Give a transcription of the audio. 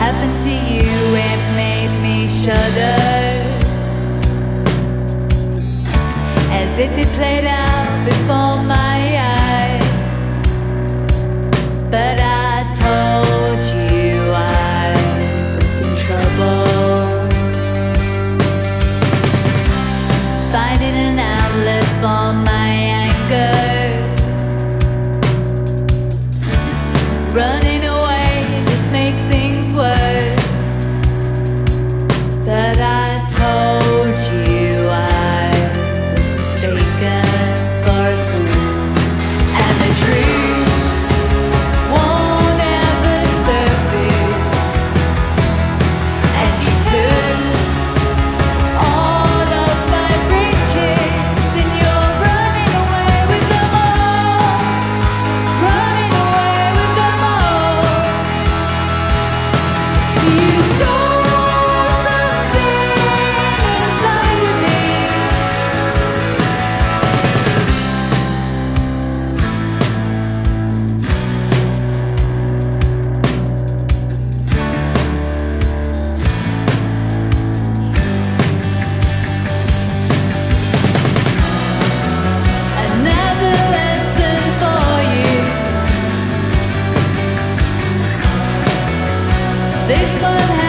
happened to you? It made me shudder, as if it played out before my eyes. But I told you I was in trouble, finding an outlet for my anger. Running away just makes things worse. But I told you I was mistaken for a fool, and the truth won't ever surface. And you took all of my riches, and you're running away with them all. Running away with them all. You stole something inside of me. Another lesson for you. This one